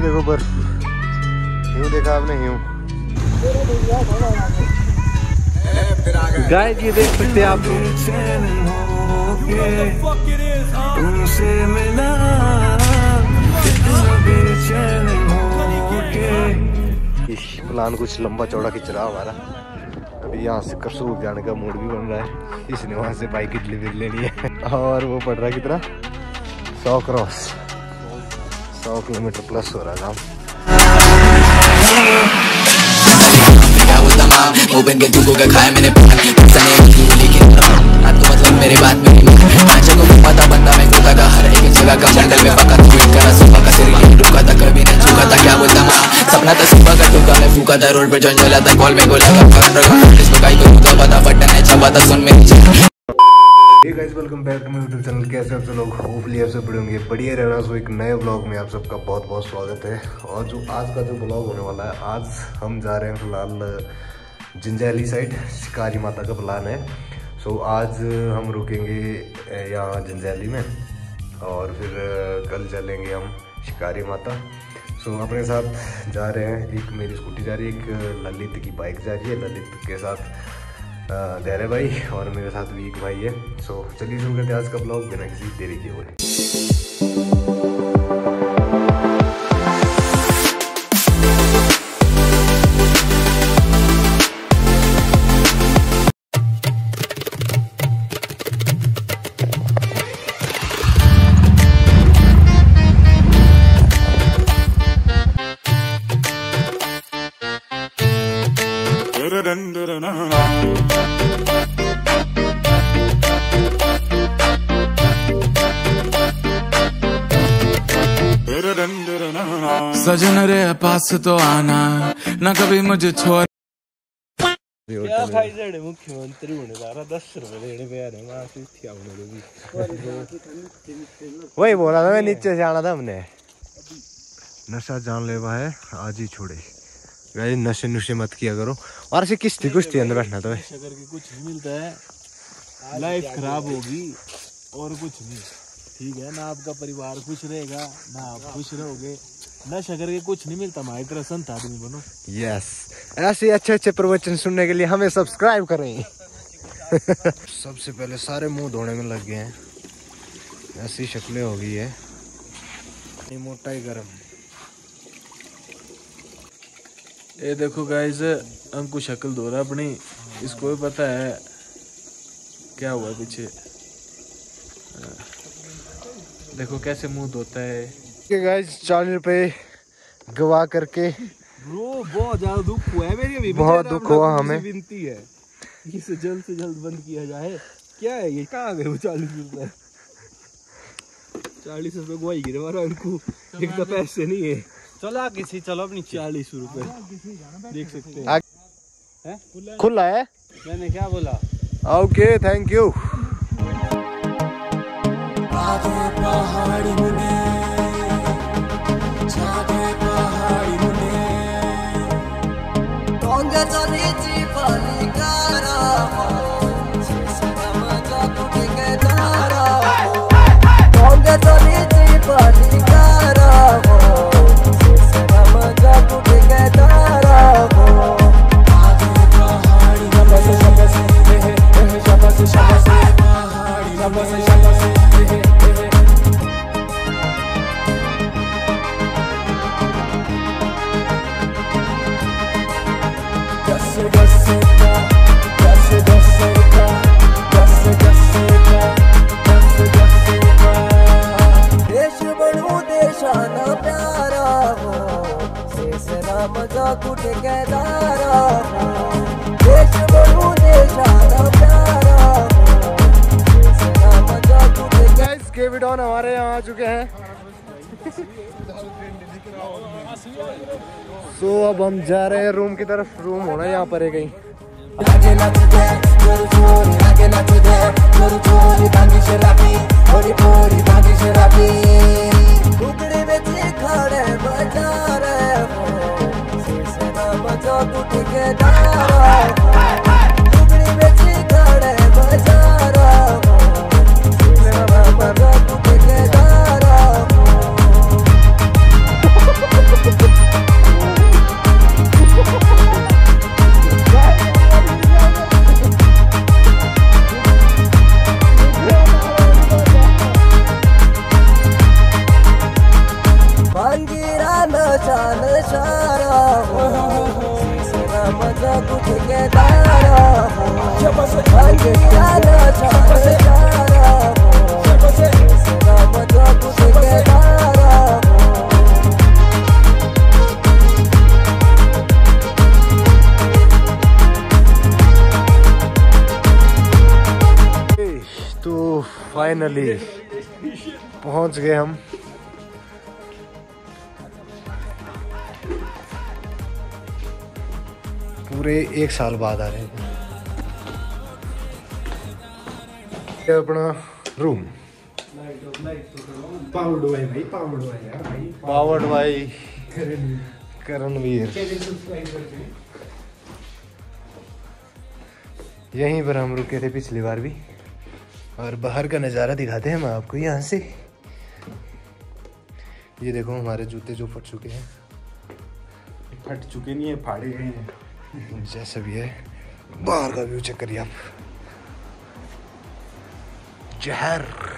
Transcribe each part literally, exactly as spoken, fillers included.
देखो बर्फ, यूं देखा आपने यूं। गाइस ये देख सकते हैं आप, तुमसे मिला प्लान कुछ लंबा चौड़ा खिंच रहा हमारा। अभी यहाँ से करसूर जाने का मूड भी बन रहा है, इसने वहाँ से बाइक की डिलीवरी लेनी है। और वो पड़ रहा है कितना, सौ क्रॉस, सौ किलोमीटर प्लस हो रहा काम। मतलब मेरे बात में पता बंदा मैं खुदा का हर एक जगह का जंगल में पका करा सुबह का सिर रुका था कभी नहीं झुका था क्या बोलता माँ सपना था सुबह का टूका मैं फूका था रोड पे जॉइन चला था कॉल में गोला का फरन रखा इसको काई को रुका पता बटन है छपा था सुन मेरी hey guys welcome back to my YouTube channel. कैसे आप सब लोग, होपफुली आप सब बड़े होंगे, बढ़िया रहना। सो एक नए व्लॉग में आप सबका बहुत बहुत स्वागत है। और जो आज का जो व्लॉग होने वाला है, आज हम जा रहे हैं फिलहाल जंजैली साइड, शिकारी माता का प्लान है। सो so, आज हम रुकेंगे यहाँ जंजैली में और फिर कल चलेंगे हम शिकारी माता। सो so, अपने साथ जा रहे हैं, एक मेरी स्कूटी जा रही है, एक ललित की बाइक जा रही है, ललित के साथ धैर्य भाई और मेरे साथ वीक भाई है। सो so, चलिए शुरू करते हैं आज का ब्लॉग बिना किसी देरी किए हुए। सजन रे पास तो आना ना कभी मुझे छोड़। मुख्यमंत्री होने जा रहा, दस रुपए देने पे वही बोला था मैं, नीचे से आना था हमने। नशा जानलेवा है आज ही छोड़े, नशे नुशे मत किया करो। और ऐसे किश्ती कुश्ती अंदर बैठना तो करके कुछ नहीं मिलता है, लाइफ खराब होगी और कुछ नहीं। ठीक है ना, आपका परिवार खुश रहेगा ना आप खुश रहोगे। नशा करके कुछ नहीं मिलता, हमारी तरह संत आदमी बनो। यस, ऐसे अच्छे अच्छे प्रवचन सुनने के लिए हमें सब्सक्राइब करें। सबसे पहले सारे मुंह धोने में लग गए हैं, ऐसी शक्लें हो गई है, मोटा ही गर्म। ये देखो गाइस, अंकु शक्ल धो रहा अपनी, इसको भी पता है क्या हुआ पीछे। देखो कैसे मुंह धोता है। गाइस चालीस रुपए गवा करके ब्रो बहुत ज्यादा दुख हुआ है मेरी, अभी बहुत दुख हुआ हमें। विनती है इसे जल्द से जल्द बंद किया जाए। क्या है ये, कहाँ गए वो चालीस रुपए? चालीस रुपए गुआई गिरे हमारा अंकु, एक तो पैसे नहीं है। चलो आगे से चलो, अपनी चालीस रुपए देख सकते हैं। है खुला है, मैंने क्या बोला? Okay thank you. पहाड़ी मुने छागे पहाड़ी मुने टोंगे चली जी पालिकारा समा जातु के दारा टोंगे चली जी पालिकारा समा जातु के दारा आगे पहाड़ी नमस शबस हे हे शबस शबस पहाड़ी नमस शबस केविडॉन हमारे यहाँ आ चुके हैं। सो so, अब हम जा रहे हैं रूम की तरफ। रूम होना यहाँ पर है कहीं। तो फाइनली पहुंच गए हम पूरे एक साल बाद आ रहे हैं। ये अपना रूम पावर्ड भाई भाई पावर्ड भाई यार भाई पावर्ड बाई करणवीर। यहीं पर हम रुके थे पिछली बार भी, और बाहर का नज़ारा दिखाते हैं हम आपको यहाँ से। ये देखो हमारे जूते जो फट चुके हैं। फट चुके नहीं है, फाड़े गए हैं जैसा भी है। बाहर का व्यू चेक करिए आप, जहर।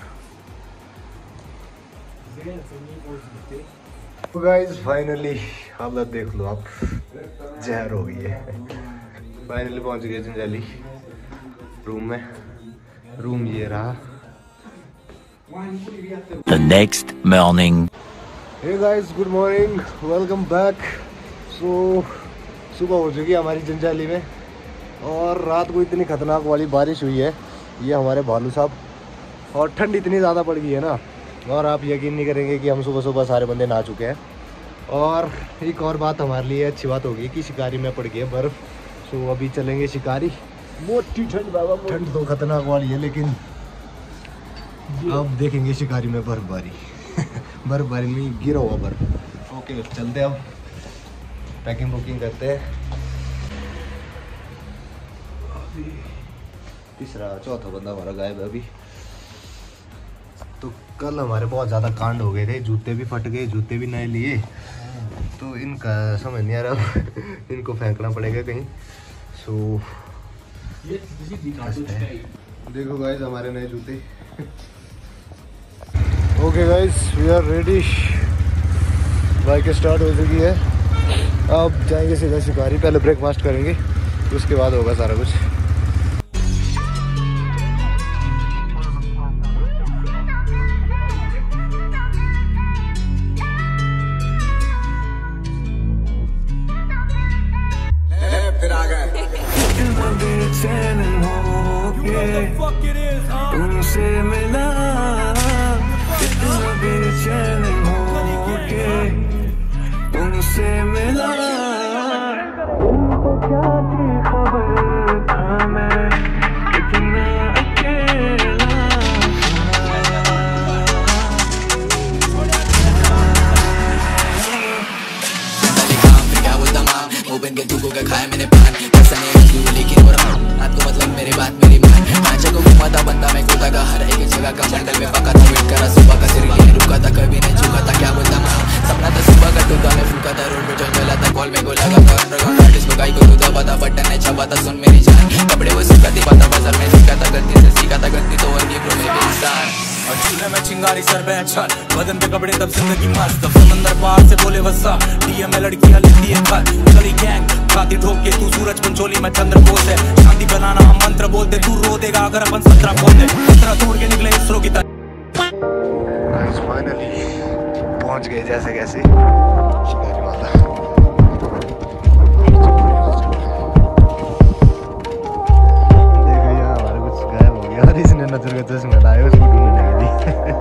तो गाइस फाइनली हालत देख लो आप, जहर हो गई है। फाइनली पहुंच गए जंजाली रूम में। रूम ये रहा। The next morning. Hey guys, good morning, welcome back. So सुबह हो चुकी है हमारी जंजाली में, और रात को इतनी खतरनाक वाली बारिश हुई है, ये हमारे भालू साहब, और ठंड इतनी ज़्यादा पड़ गई है ना, और आप यकीन नहीं करेंगे कि हम सुबह सुबह सारे बंदे नहा चुके हैं। और एक और बात हमारे लिए अच्छी बात होगी कि शिकारी में पड़ गई है बर्फ़। सो अभी चलेंगे शिकारी। मोटी ठंड बाबा, ठंड तो खतरनाक वाली है, लेकिन अब देखेंगे शिकारी में बर्फबारी। बर्फबारी में गिरा हुआ बर्फ। ओके चलते हैं, अब पैकिंग बुकिंग करते हैं। तीसरा चौथा बंदा हमारा गायब है अभी। तो कल हमारे बहुत ज़्यादा कांड हो गए थे, जूते भी फट गए, जूते भी नए लिए, तो इनका समझ नहीं आ रहा। इनको फेंकना पड़ेगा कहीं। सो देखो गाइस हमारे नए जूते। Okay guys we are ready. Bike start हो चुकी है, अब जाएंगे सीधा शिकारी। पहले ब्रेकफास्ट करेंगे, उसके बाद होगा सारा कुछ। तुमसे मिला इतना बेचैन होके, तुमसे मिला क्या थी खबर था मैं कितना अकेला। क्या वो तमाम ओपन के तू को क्या खाया मैंने पान, ऐसा नहीं है लेकिन वो रात को मतलब मेरी बात मेरी मान। आंचों को घुमाता बंदा मैं कूदा का हर एक जगह का जंगल में पका था, वेट करा सुबह का सिर लिए रुका था, कभी नहीं झुका था। क्या बोलता माँ सपना था सुबह का टूका मैं फूका था, रोड पे जो चला था कॉल में को लगा था, अंडरग्राउंड आर्टिस्ट को गाई को दूधा पता बटन नहीं छपा था। सुन मेरी जान कपड़े वो सुखाती पाता बाजार में सीखा था, गलती से सीखा था गलती तो और ये प्रो में भी इंसान। और चूल्हे में चिंगारी सर पे अच्छा बदन पे कपड़े तब जिंदगी मस्त, तब समंदर पार से बोले वस्सा डीएम में लड़कियां लिखती है खत गली गैंग खाती ठोक के तू सूरज पंचोली में चंद्र बोल दे, शांति बनाना हम मंत्र बोलते, तू रो देगा अगर अपन सत्रह खोल दे, सत्रह तोड़ के निकले इसरो की तरह। फाइनली पहुंच गए जैसे कैसे शिकारी माता। देखो यार हमारा कुछ गायब हो गया, और इसने नजर का चश्मा लाया उसको ढूंढने के लिए।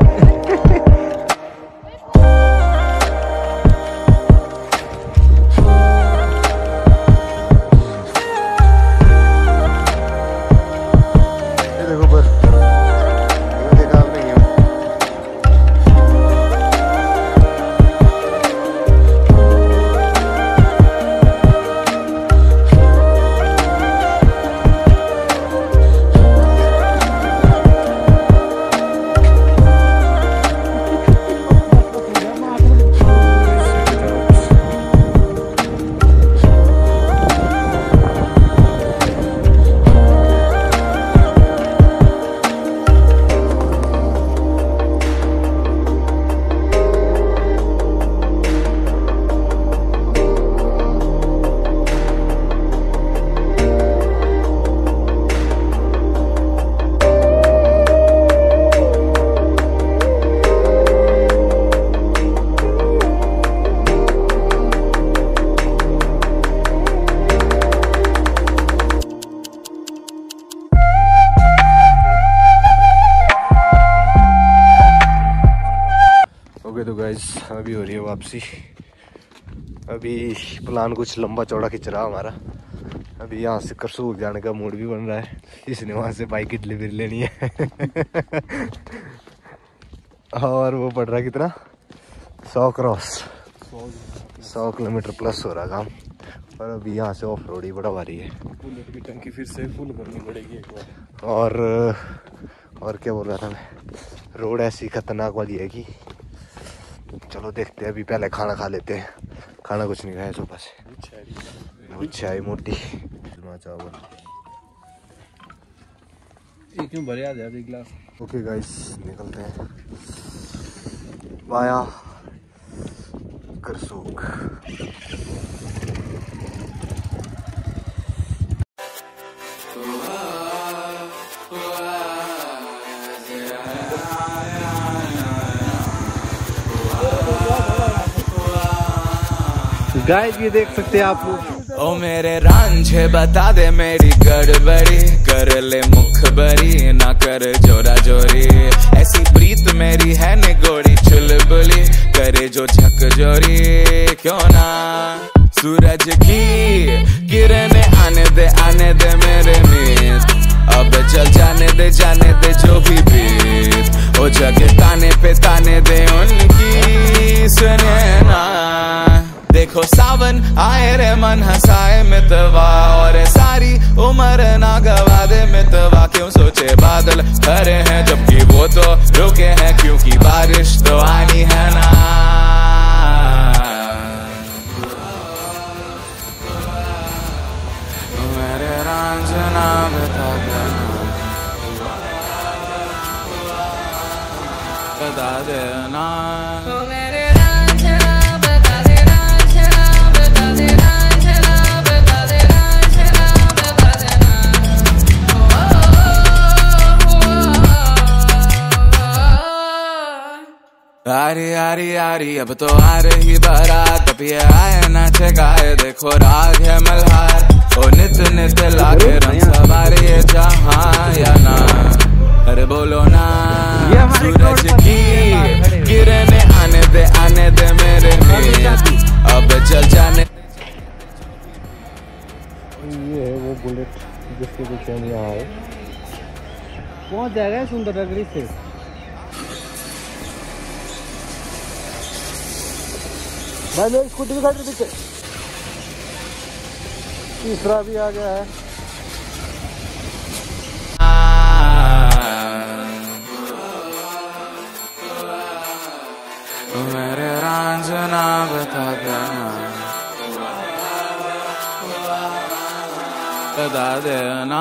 गाइस अभी हो रही है वापसी। अभी प्लान कुछ लंबा चौड़ा खिंच रहा हमारा। अभी यहाँ से करसूल जाने का मूड भी बन रहा है, इसने वहाँ से बाइक की डिलीवरी लेनी है। और वो पड़ रहा है कितना, सौ क्रॉस, सौ किलोमीटर प्लस हो रहा काम। और अभी यहाँ से ऑफ रोड ही बड़ा भारी है। बुलेट की टंकी फिर से फुल करनी पड़ेगी एक बार। और और क्या बोल रहा था मैं, रोड ऐसी खतरनाक वाली है कि चलो देखते हैं। अभी पहले खाना खा लेते हैं। खाना कुछ नहीं खाया सुबह से, चाय मोटी चावल। एक क्यों भरे आ जाए एक गिलास। ओके गाइस निकलते हैं वाया करसूक। गाइस ये देख सकते हैं आप लोग। ओ मेरे रांझे बता दे मेरी गड़बड़ी, कर ले मुखबरी ना कर जोरा जोरी। ऐसी प्रीत मेरी है निगोड़ी चुलबुली, करे जो झक जोरी क्यों ना। सूरज की किरणें आने दे आने दे मेरे मीत, अब चल जाने दे जाने दे जो भी बीत। ओ जगह ताने पे ताने दे उनकी सुने ना। देखो सावन आए रे मन हंसाए मितवा, और सारी उम्र ना गवा दे मितवा। क्यों सोचे बादल खरे हैं जबकि वो तो रुके हैं, क्योंकि बारिश तो आनी है ना। मेरे रांझना बता देना, बता देना। आरी आरी आरी अब तो आ रही बारात, अब ये आए ना ठेकाए देखो राग है मल्हार। ओ नित नित लागे रंग सवारे जहाँ या ना, अरे बोलो ना। सूरज की किरणें आने दे आने दे मेरे मीत, अब चल जाने। ये है वो बुलेट जिसके पीछे हम यहाँ आए। पहुंच जाएगा सुंदर नगरी से। भाई मेरी स्कूटी भी खड़ रही पीछे। तीसरा भी आ गया है। मेरे रांझना बता देना, बता देना।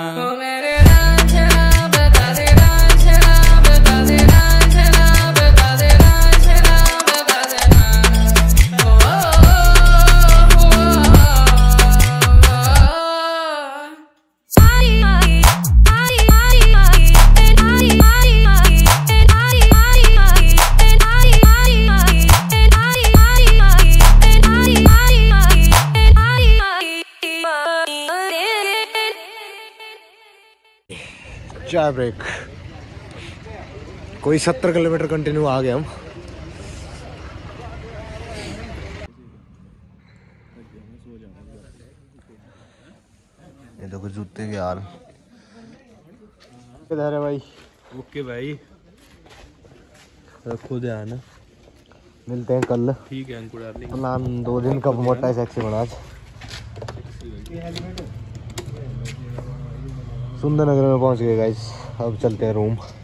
चाय ब्रेक। कोई सत्तर किलोमीटर कंटिन्यू आ गए हम। ये देखो जूते के हाल। किधर है भाई? ओके भाई रखो ध्यान। मिलते हैं कल। ठीक है अंकुर डार्लिंग। प्लान दो दिन का मोटा है सेक्सी बना। सुंदर नगर में पहुंच गए गाइस, अब चलते हैं रूम।